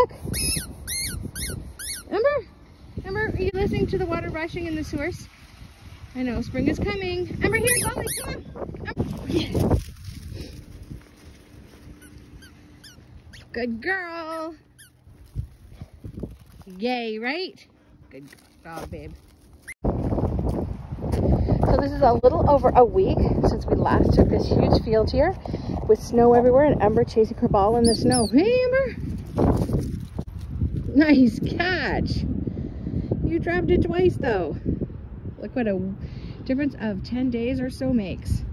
look. Ember? Ember, are you listening to the water rushing in the source? I know, spring is coming. Ember, here, Golly, come on. Ember. Yeah. Good girl. Yay, right? Good dog, babe. So this is a little over a week since we last took this huge field here with snow everywhere and Ember chasing her ball in the snow. Hey, Ember. Nice catch. You dropped it twice though. Look what a difference of 10 days or so makes.